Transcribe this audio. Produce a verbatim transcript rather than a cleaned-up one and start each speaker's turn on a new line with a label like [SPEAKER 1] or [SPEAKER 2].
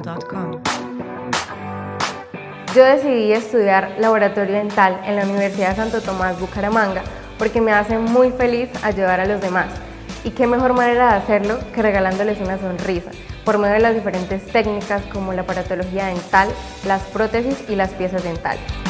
[SPEAKER 1] punto com.
[SPEAKER 2] Yo decidí estudiar laboratorio dental en la Universidad de Santo Tomás, Bucaramanga, porque me hace muy feliz ayudar a los demás. Y qué mejor manera de hacerlo que regalándoles una sonrisa, por medio de las diferentes técnicas como la aparatología dental, las prótesis y las piezas dentales.